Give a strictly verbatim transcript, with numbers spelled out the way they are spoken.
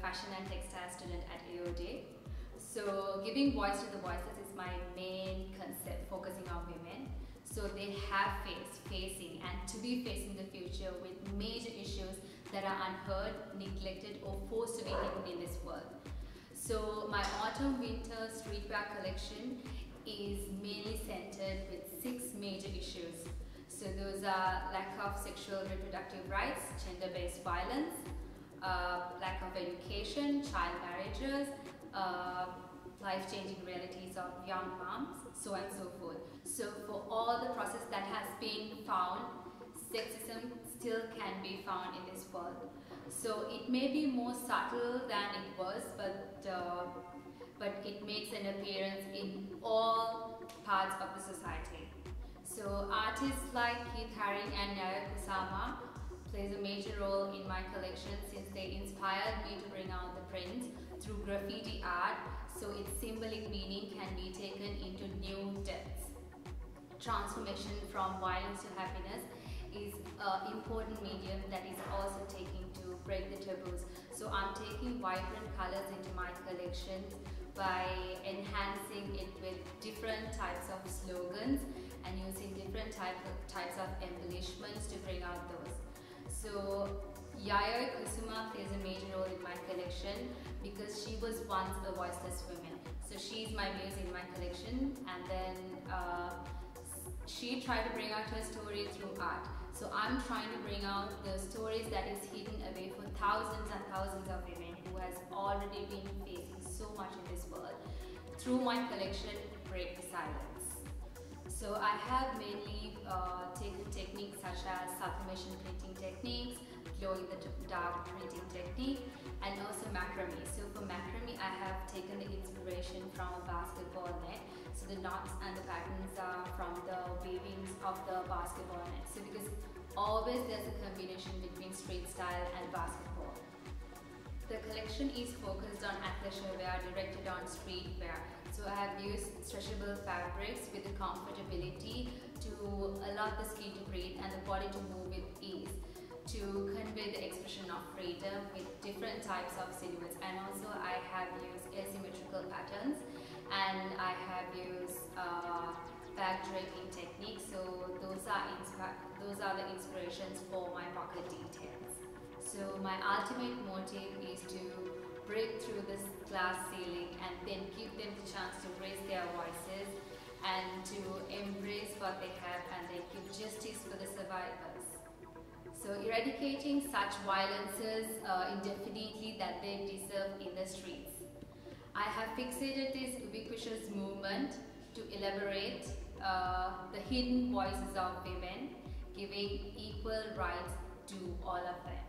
fashion and textile student at A O D. So giving voice to the voiceless is my main concept, focusing on women. So they have faced, facing and to be facing the future with major issues that are unheard, neglected or forced to be hidden in this world. So my autumn winter streetwear collection is mainly centered with six major issues. So those are lack of sexual reproductive rights, gender-based violence, uh, lack of education, child marriages, uh, life-changing realities of young moms, so on and so forth. So for all the process that has been found, sexism still can be found in this world. So it may be more subtle than it was, but uh, but it makes an appearance in all parts of the society. So artists like Keith Haring and Yaya Kusama plays a major role in my collection since they inspired me to bring out the prints through graffiti art, so its symbolic meaning can be taken into new depths. Transformation from violence to happiness is an important medium that is also taking to break the taboos. So I'm taking vibrant colors into my collection by enhancing it with different types of slogans and using different type of, types of embellishments to bring out those. So Yaya Kusuma plays a major role in my collection because she was once a voiceless woman. So she's my muse in my collection, and then uh, she tried to bring out her story through art. So I'm trying to bring out the stories that is hidden away for thousands and thousands of women who has already been facing so much in this world. Through my collection, Break the Silence. So I have mainly uh, taken techniques such as sublimation printing techniques, glow in the dark printing technique, and also macrame. So for macrame, I have taken the inspiration from a basketball net. So the knots and the patterns are from the weavings of the basketball net. So because always there's a combination between street style and basketball. The collection is focused on athleisure wear directed on streetwear. So I have used stretchable fabrics with the comfortability to allow the skin to breathe and the body to move with ease, to convey the expression of freedom with different types of silhouettes. And also I have used asymmetrical patterns, and I have used uh, bag draping techniques. So those are those are the inspirations for my pocket details. So my ultimate motive is to break through this glass ceiling and then give them the chance to raise their voices and to embrace what they have, and then give justice for the survivors. So eradicating such violences uh, indefinitely that they deserve in the streets. I have fixated this ubiquitous movement to elaborate uh, the hidden voices of women, giving equal rights to all of them.